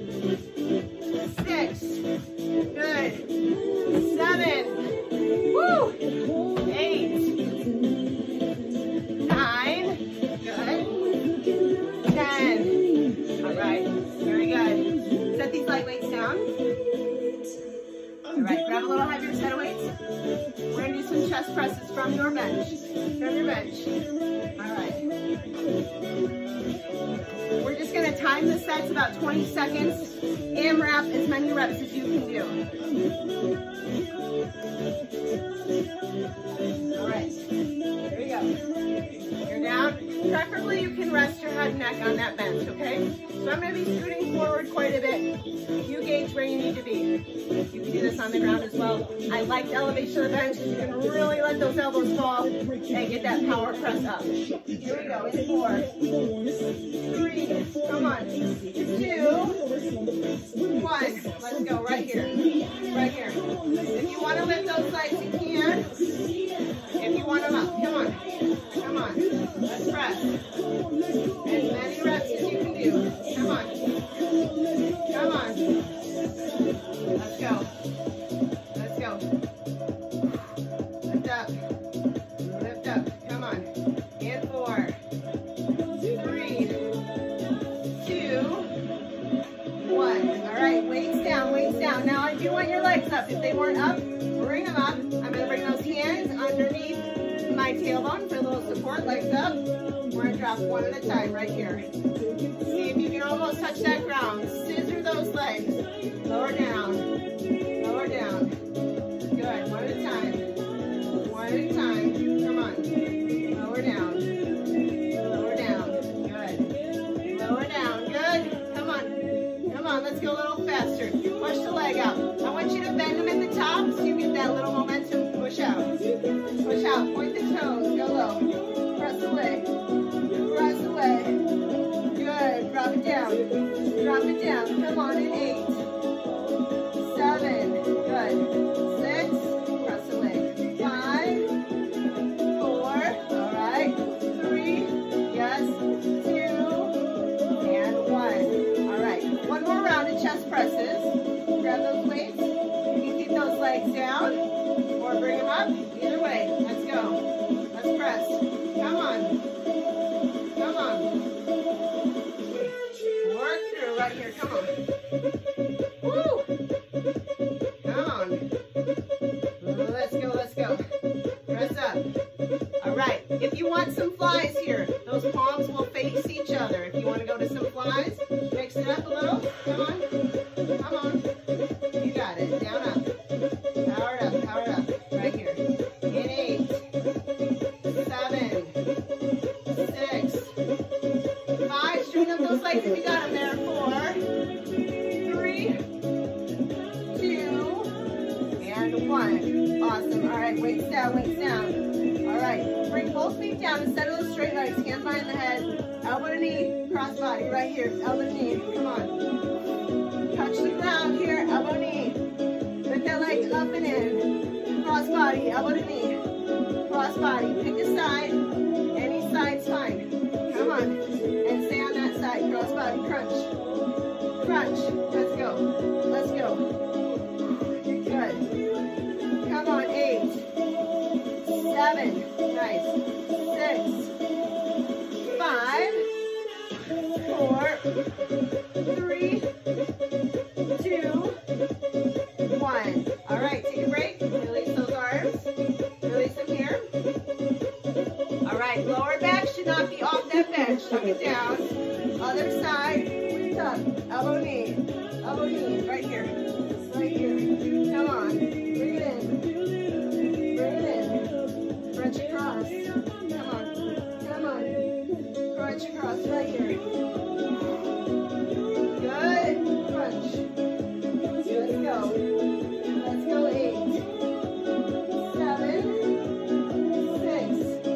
six, good. Seven, woo, eight, nine, good. Ten, all right, very good. Set these light weights down. All right, grab a little heavier set of weights. We're gonna do some chest presses from your bench. From your bench. All right. We're just gonna time the sets about twenty seconds and wrap as many reps as you can do. All right, here we go. You're down. Preferably you can rest your head and neck on that bench, okay? So I'm gonna be scooting forward quite a bit. You gauge where you need to be. You can do this on the ground as well. I like the elevation of the bench because you can really let those elbows fall and get that power press up. Here we go, in four, three, come on, two, one. Let's go right here, right here. If you want to lift those legs, you can. If you want them up, come on, come on, let's press. As many reps as you can do. Come on, come on. Let's go. Let's go. Lift up. Lift up. Come on. And four. Three. Two. One. All right. Weights down. Weights down. Now I do want your legs up. If they weren't up, bring them up. I'm going to bring those hands underneath my tailbone for a little support. Legs up. We're going to drop one at a time right here. See if you can almost touch that ground. Scissor those legs. Lower down. Lower down. Good. One at a time. One at a time. Come on. Lower down. Lower down. Good. Lower down. Good. Come on. Come on. Let's go a little faster. Push the leg out. I want you to bend them at the top so you get that little momentum. Push out. Push out. Point the toes. Go low. Press away. Press away. Good. Drop it down. Drop it down. Come on. In eight. Seven. Good. Six. Press away. Five. Four. All right. Three. Yes. Two. And one. All right. One more round of chest presses. Grab those weights. You can keep those legs down or bring them up. Either way. Let's go. Let's press. Come on. Come on. Work through right here. Come on. Woo! Come on. Let's go, let's go. Press up. All right. If you want some flies here, those palms will face each other. If you want to go to some flies, mix it up a little. Come on. Come on. You got it. Down, up. Power up, power up. Right here. In eight. Seven. Six. Five. String up those legs if you got them there. Four. Three. Two. And one. Awesome. All right. Weights down, weights down. All right. Bring both feet down instead of those straight legs. Hands behind the head. Elbow to knee. Cross body. Right here. Elbow to knee. Come on. Touch the ground here. Elbow to knee. Lift that leg up and in. Cross body. Elbow to knee. Cross body. Pick a side. Any side's fine. Come on. And stay on that side. Cross body. Crunch. Crunch. Let's go. Let's go. Good. Come on. Eight. Seven. Nice. Six. Five. Four. Three. Two. One. All right. Take a break. Release those arms. Release them here. Other side, reach up, elbow knee, elbow knee, right here, right here. Come on, bring it in, bring it in. Crunch across. Come on, come on. Crunch across, right here. Good, crunch. Let's go. Let's go, eight, seven, six,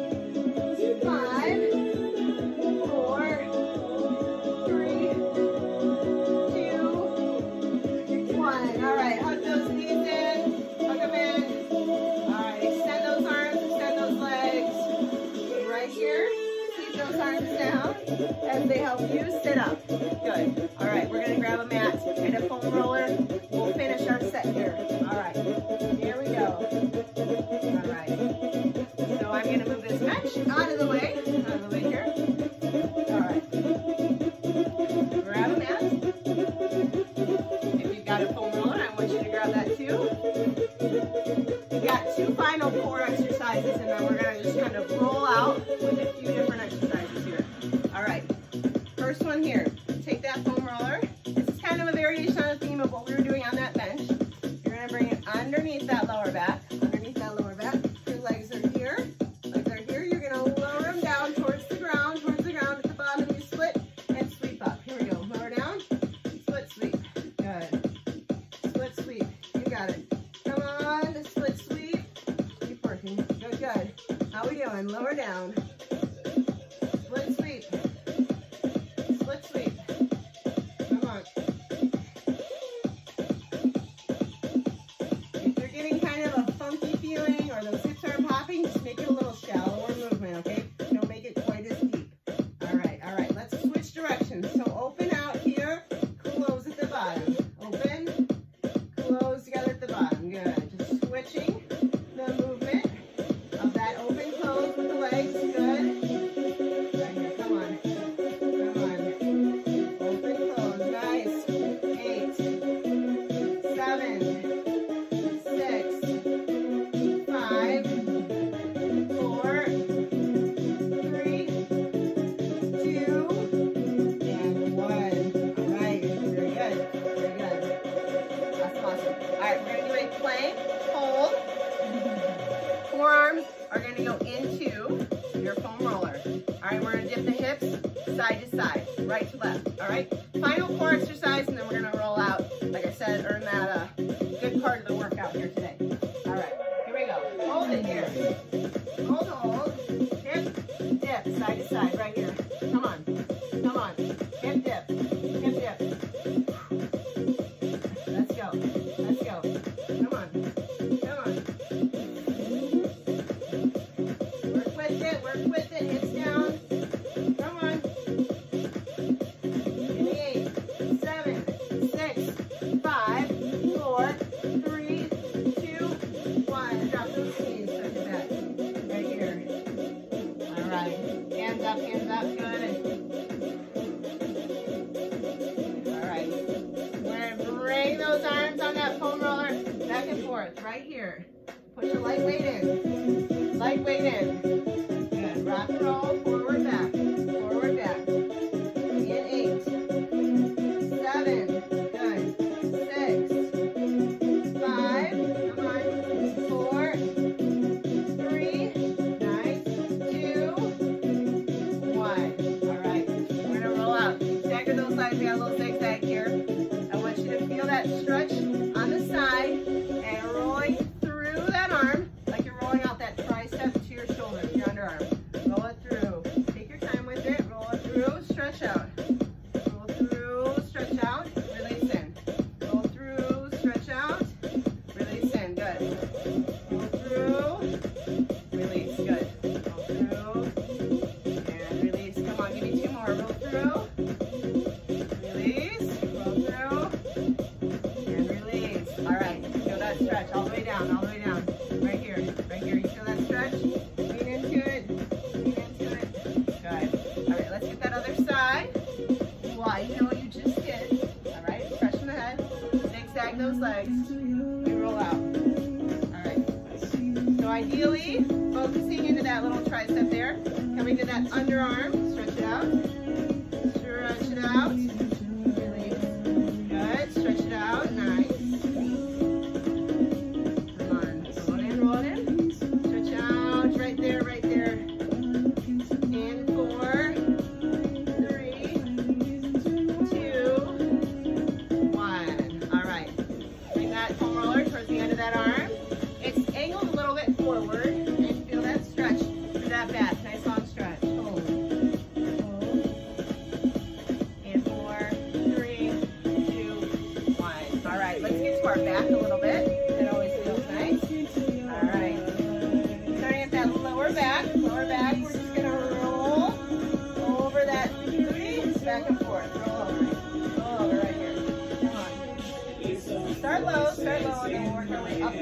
five, four, three, two, one. All right, hug those knees in, hug them in. All right, extend those arms, extend those legs. Right here, keep those arms down as they help you sit up. Good. All right, we're gonna grab a mat and a foam roller. We'll finish our set here. All right, here we go. All right, so I'm gonna move this bench out of the way, out of the way here. All right, grab a mat. If you've got a foam roller, I want you to grab that too. We've got two final core exercises, and then we're gonna just kind of roll out with a few different exercises here. All right, first one here. Take that foam roller. This is kind of a variation on the theme of what we were doing on that bench. You're gonna bring it underneath that lower back, underneath that lower back. Your legs are here, legs are here. You're gonna lower them down towards the ground, towards the ground. At the bottom, you split and sweep up. Here we go. Lower down, split, sweep. Good. Split, sweep. You got it. Come on, split, sweep. Keep working. Good, good. How we doing? Lower down. Split, sweep. Split, sweep. Come on. If you're getting kind of a funky feeling or those hips aren't popping, just make it a little shallower movement, okay? Don't make it quite as deep. All right, all right. Let's switch directions. So open out here, close at the bottom. Open, close together at the bottom. Good. Just switching the movement of that open, close with the legs. Good. Right here. Come on. Come on. Open, close. Nice. Eight, seven, six, five, four, three, two, and one. All right. Very good. Very good. That's awesome. All right, we're going to do a plank, hold. Forearms are going to go into your foam roller. All right, we're going to dip the hips side to side, right to left. All right, final core exercise, and then we're going to roll out. Like I said, earn that uh, good part of the workout here today. All right, here we go. Hold it here. Hold, hold. Hip, dip, side to side, right here. Come on. Come on. Hip dip. Hip dip. Let's go. Let's go. Come on. Come on. Work with it. Work with it. Hips down. Come on. Give me eight, seven, six, five, four, three, two, one. Drop those knees. Look at that. Right here. All right. Hands up, hands up. Good. All right. We're going to bring those arms on that foam roller back and forth. Right here. Put your light weight in. Light weight in. Good. Rock and roll. Forward, back. Forward, back. In eight. Seven. Good. Six. Five. Come on. Four. Three. Nice. Two. One. All right. We're going to roll out. Stagger those legs. We got a little zigzag here. I want you to feel that stretch on the side and rolling through that arm like you're rolling out that tricep to your shoulder, your underarm. Roll it through. Take your time with it. Roll it through. Stretch out. Roll through. Stretch out. Release in. Roll through. Stretch out. Release in. Good. Roll through. Release. Good. Roll through. And release. Come on. Give me two more. Roll through. Release. Roll through. And release. All right. Feel that stretch all the way down. All the way down. Right here. Right here. You feel that stretch? Lean into it. Lean into it. Good. All right. Let's get that other side. Widen what you just did. All right. Stretch from the head. Zigzag those legs. We roll out. All right. So ideally, focusing into that little tricep there. Coming to that underarm. Stretch it out. Stretch it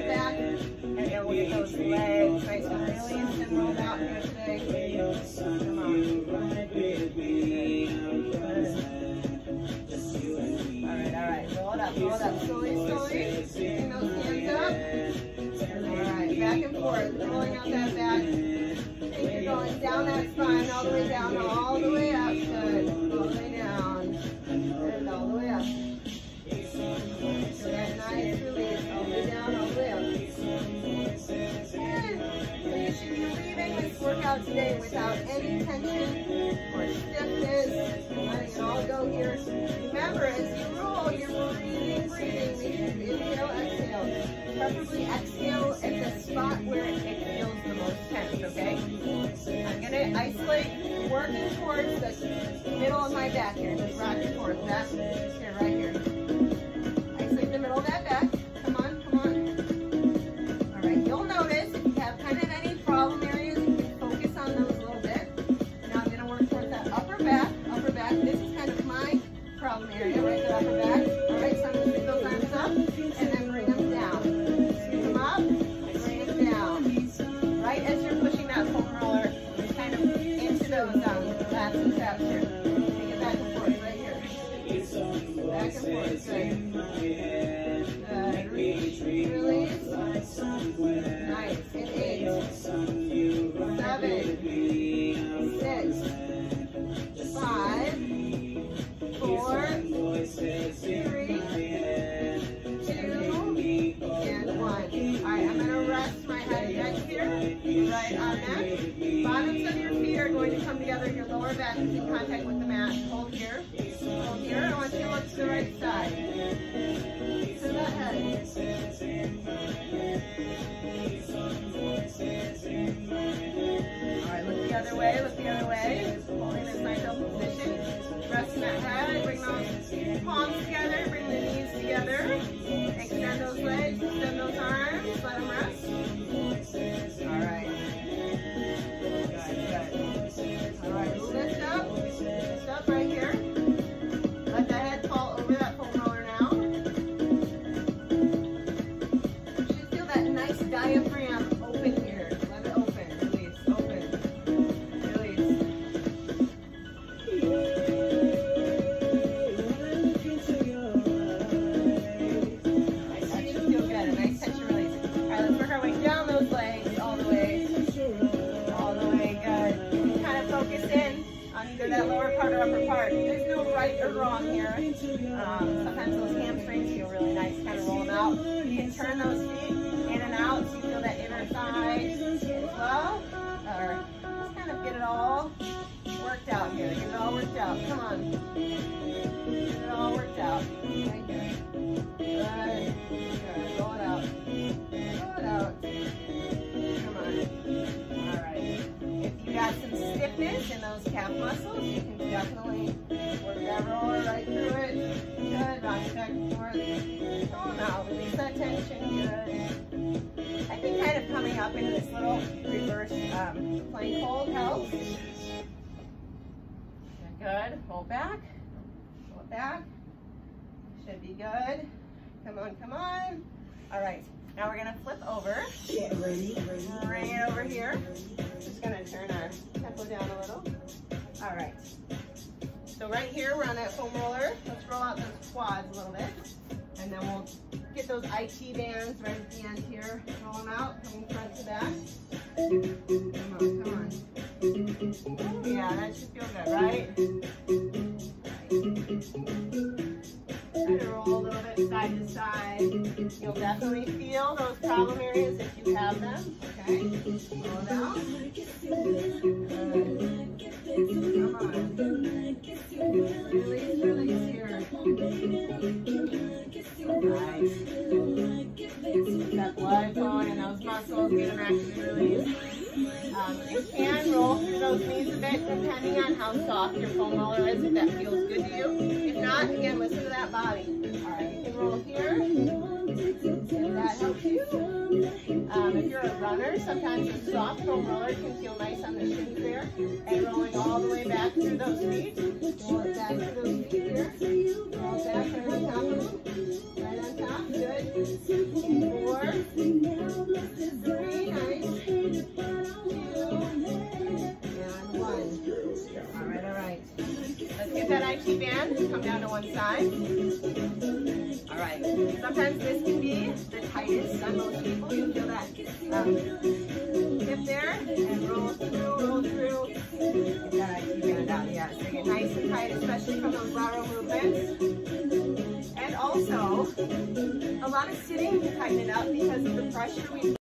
back. And then we'll get those legs nice and released and rolled out here today. Come on. All right, all right. Roll it up, roll it up. Slowly, slowly. Bring those hands up. All right, back and forth. Rolling out that back. And you're going down that spine, all the way down, all the way up. Good. All the way down. And all the way up. So that nice release, all the way down, all the way up. Good. So you should be leaving this workout today without any tension or stiffness. Letting it all go here. Remember, as you roll, you're breathing, breathing. Make sure you inhale, exhale. Preferably exhale at the spot where it feels the most tense, okay? I'm going to isolate, working towards the middle of my back here. Just rock and forth. That, here, right here. Isolate the middle of that back. Come on, come on. All right, you'll notice if you have kind of any problem areas, you can focus on those a little bit. Now I'm going to work towards that upper back, upper back. This is kind of my problem area, right, the upper back. All right, so I'm going to pick those arms up and then bring them down. Scoop them up, bring them down. Right as you're pushing that foam roller, kind of into those um, lats and traps here. Take it back and forth, right here. Back and forth, good. Good, reach, release. Nice, in eight, seven, six, five, four, three, two, and one. All right, I'm going to rest my head and neck here, right on that. Bottoms of your feet are going to come together. Your lower back is in contact with the mat. Hold here, hold here. I want you to look to the right side. To the head. All right, look the other way, look the other way. Holding this nice open position. Resting that head, bring those palms together, bring the knees together. Extend those legs, extend those arms, let them rest. All right. Good, good. All right, lift up, lift up right here. Let the head fall over that foam roller now. You should feel that nice diaphragm open here. Let it open, release, open, release. Nice, that should feel good, a nice tension release. All right, let's work our way down those legs all the way. All the way, good. You can kind of focus in on either that lower part or upper part. There's no right or wrong here. Um, sometimes those hamstrings feel really nice, kind of roll them out. You can turn those feet in and out so you feel that inner thigh as well. Or just kind of get it all worked out here. Get it all worked out. Come on. Get it all worked out. Right here. Good. Good. Roll it out. Roll it out. Come on. All right. If you got some stiffness in those calf muscles, you can definitely work that roller right through it. Good. Rock it back and forth. Roll them out. Release that tension. Good. I think kind of coming up into this little reverse um, plank hold helps. Good. Hold back. Hold back. Should be good. Come on, come on. All right. Now we're going to flip over. Get ready, ready. Bring it over here. Just going to turn our tempo down a little. All right. So right here, we're on that foam roller. Let's roll out those quads a little bit. And then we'll get those I T bands right at the end here. Roll them out, coming front to back. Come on, come on. Yeah, that should feel good, right? Try to roll a little bit side to side. You'll definitely feel those problem areas if you have them. Okay, roll it out. Good. Come on. Release, release here. Nice. Keep that blood flowing in those muscles, get them active and release. Um, you can roll through those knees a bit depending on how soft your foam roller is, if that feels good to you. If not, again, listen to that body. Alright, you can roll here, if that helps you. Um, if you're a runner, sometimes a soft foam roller can feel nice on the shins there. And rolling all the way back through those feet. Roll it back through those feet here. Roll it back right on top of them. Right on top, good. Four, come down to one side. All right. Sometimes this can be the tightest on most people. You feel that um, hip there, and roll through, roll through. You gotta keep it down. Yeah, so get nice and tight, especially from those lateral movements. And also, a lot of sitting can tighten it up because of the pressure we